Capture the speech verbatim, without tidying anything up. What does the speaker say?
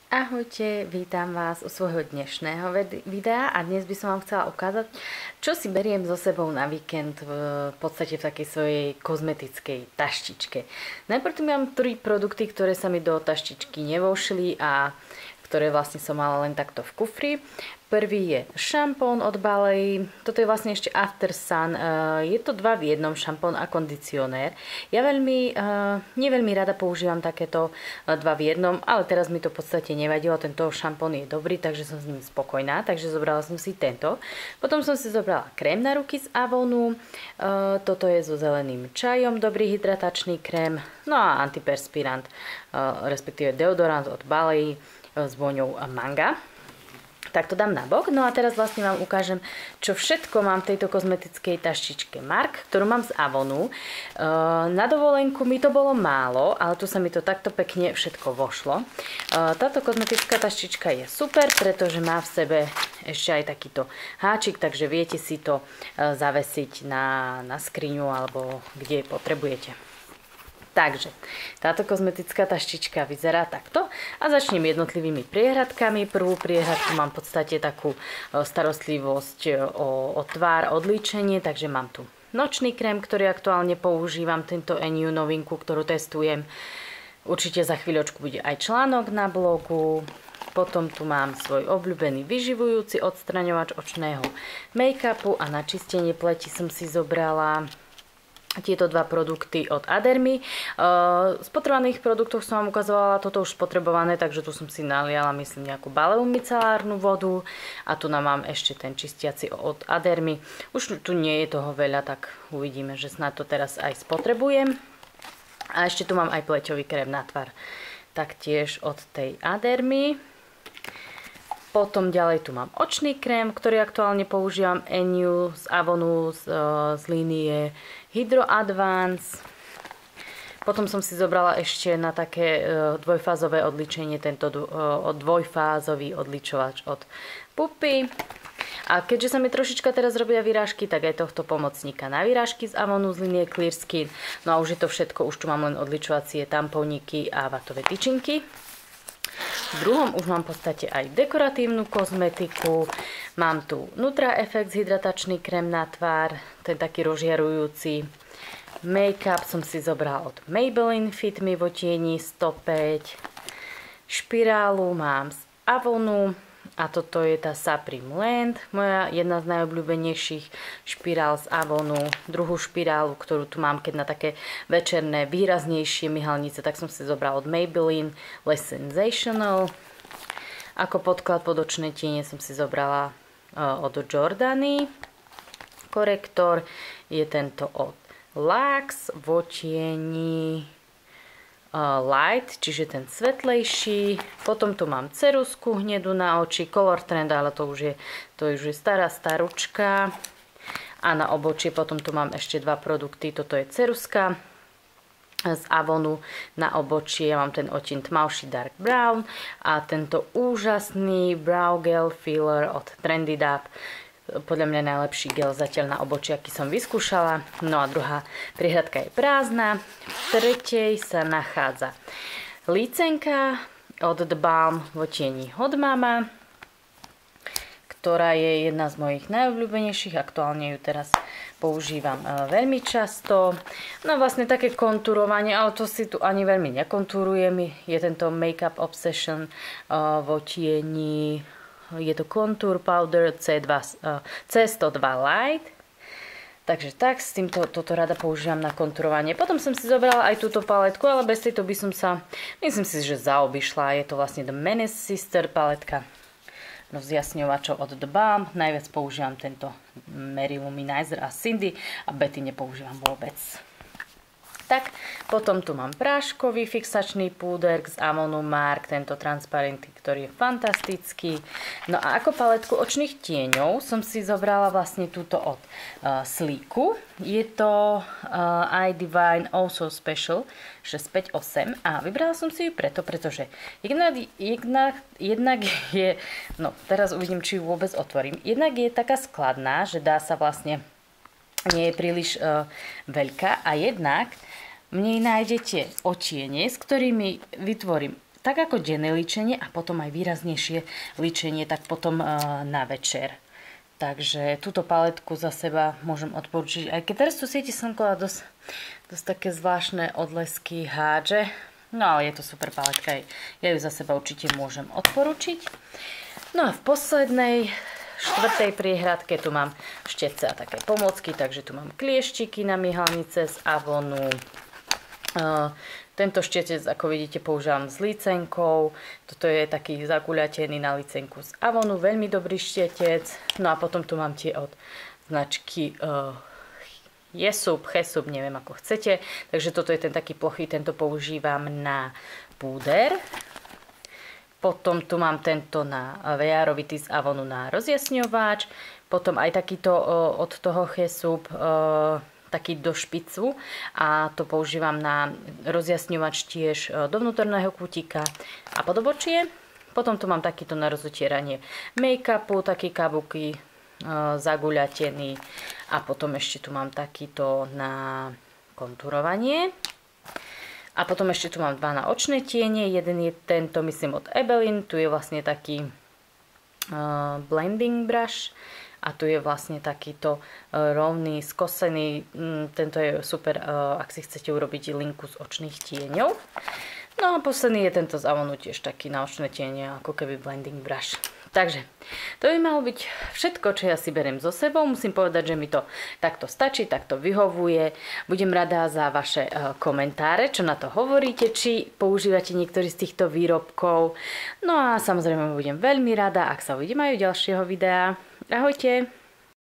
Ahojte, vítam vás u svojho dnešného videa a dnes by som vám chcela ukázať, čo si beriem so sebou na víkend v podstate v takej svojej kozmetickej taštičke. Najprv tu mám tri produkty, ktoré sa mi do taštičky nevošli a ktoré vlastne som mala len takto v kufri. Prvý je šampón od Balei. Toto je vlastne ešte After Sun. Je to dva v jednom, šampón a kondicionér. Ja veľmi, neveľmi rada používam takéto dva v jednom, ale teraz mi to v podstate nevadilo. Tento šampón je dobrý, takže som s ním spokojná. Takže zobrala som si tento. Potom som si zobrala krém na ruky z Avonu. Toto je so zeleným čajom, dobrý hydratačný krém. No a antiperspirant, respektíve deodorant od Balei s vôňou manga. Tak to dám na bok. No a teraz vlastne vám ukážem, čo všetko mám v tejto kozmetickej taštičke Mark, ktorú mám z Avonu. Na dovolenku mi to bolo málo, ale tu sa mi to takto pekne všetko vošlo. Táto kozmetická taštička je super, pretože má v sebe ešte aj takýto háčik, takže viete si to zavesiť na, na skriňu alebo kde potrebujete. Takže, táto kozmetická taštička vyzerá takto a začnem jednotlivými priehradkami. Prvú priehradku mám v podstate takú starostlivosť o, o tvár, odlíčenie, takže mám tu nočný krém, ktorý aktuálne používam, tento en ú novinku, ktorú testujem. Určite za chvíľočku bude aj článok na blogu. Potom tu mám svoj obľúbený vyživujúci odstraňovač očného make-upu a na čistenie pleti som si zobrala tieto dva produkty od Adermy. V spotrebovaných produktoch som vám ukazovala toto už spotrebované, takže tu som si naliala, myslím, nejakú baleovú micelárnu vodu a tu nám mám ešte ten čistiaci od Adermy. Už tu nie je toho veľa, tak uvidíme, že snad to teraz aj spotrebujem. A ešte tu mám aj pleťový krém na tvár, taktiež od tej Adermy. Potom ďalej tu mám očný krém, ktorý aktuálne používam, en ú z Avonu z, z línie Hydro Advance. Potom som si zobrala ešte na také dvojfázové odličenie tento dvojfázový odličovač od Puppy. A keďže sa mi trošička teraz robia vyrážky, tak aj tohto pomocníka na vyrážky z Avonu z línie Clear Skin. No a už je to všetko, už tu mám len odličovacie tampóniky a vatové tyčinky. V druhom už mám v podstate aj dekoratívnu kozmetiku. Mám tu Nutra Effects hydratačný krém na tvár, ten taký rozžiarujúci. Make-up som si zobrala od Maybelline Fit Me v otieni sto päť. Špirálu mám z Avonu a toto je tá Supreme Land, moja jedna z najobľúbenejších špirál z Avonu. Druhú špirálu, ktorú tu mám, keď na také večerné výraznejšie myhalnice, tak som si zobrala od Maybelline Less Sensational. Ako podklad pod očné tiene som si zobrala uh, od Jordany. Korektor je tento od Lux v otieni Light, čiže ten svetlejší. Potom tu mám ceruzku hnedu na oči, Color Trend, ale to už je, to už je stará staručka. A na obočie potom tu mám ešte dva produkty. Toto je ceruzka z Avonu na obočie. Ja mám ten odtieň tmavší Dark Brown a tento úžasný Brow Gel Filler od Trendy Dab. Podľa mňa najlepší gel zatiaľ na obočí, aký som vyskúšala. No a druhá priehradka je prázdna. V tretej sa nachádza lícenka od The Balm v otieni Hot Mama, ktorá je jedna z mojich najobľúbenejších. Aktuálne ju teraz používam veľmi často. No vlastne také kontúrovanie, ale to si tu ani veľmi nekontúrujem. Je tento Makeup Obsession v otieni. Je to Contour Powder C dva, C sto dva Light. Takže tak, s týmto toto rada používam na kontúrovanie. Potom som si zobrala aj túto paletku, ale bez tejto by som sa, myslím si, že zaobišla. Je to vlastne The Menace Sister paletka rozjasňovačov od The Balm. Najviac používam tento Mary Luminizer a Cindy a Betty nepoužívam vôbec. Tak, potom tu mám práškový fixačný púder z Avonu Mark, tento transparentný, ktorý je fantastický. No a ako paletku očných tieňov som si zobrala vlastne túto od uh, Sleeku. Je to uh, I Divine Also Special šesť päť osem a vybrala som si ju preto, pretože jednak, jednak, jednak je, no teraz uvidím, či ju vôbec otvorím, jednak je taká skladná, že dá sa vlastne, nie je príliš uh, veľká a jednak v nej nájdete otiene, s ktorými vytvorím tak ako denné líčenie a potom aj výraznejšie líčenie, tak potom na večer. Takže túto paletku za seba môžem odporučiť. Aj keď teraz tu sieti slnko a dosť, dosť také zvláštne odlesky hádže. No ale je to super paletka. Ja ju za seba určite môžem odporučiť. No a v poslednej štvrtej priehradke tu mám štetce a také pomocky. Takže tu mám klieštiky na myhalnice z Avonu. Tento štetec, ako vidíte, používam s lícenkou. Toto je taký zaguľatený na lícenku z Avonu. Veľmi dobrý štetec. No a potom tu mám tie od značky uh, Jesup, Chesup, neviem ako chcete. Takže toto je ten taký plochý, tento používam na púder. Potom tu mám tento na vejárovitý z Avonu na rozjasňovač. Potom aj takýto uh, od toho Chesup, uh, taký do špicu a to používam na rozjasňovač tiež do vnútorného kútika a pod obočie. Potom tu mám takýto na rozotieranie make-upu, taký kabuky e, zaguľatený a potom ešte tu mám takýto na konturovanie. A potom ešte tu mám dva na očné tiene. Jeden je tento, myslím, od Ebelin. Tu je vlastne taký uh, blending brush. A tu je vlastne takýto rovný, skosený. Tento je super, ak si chcete urobiť linku z očných tieňov. No a posledný je tento z Avonu, tiež taký na očné tiene, ako keby blending brush. Takže to by malo byť všetko, čo ja si beriem so sebou. Musím povedať, že mi to takto stačí, takto vyhovuje. Budem rada za vaše komentáre, čo na to hovoríte, či používate niektorý z týchto výrobkov. No a samozrejme budem veľmi rada, ak sa uvidíme aj u ďalšieho videa. Ahojte!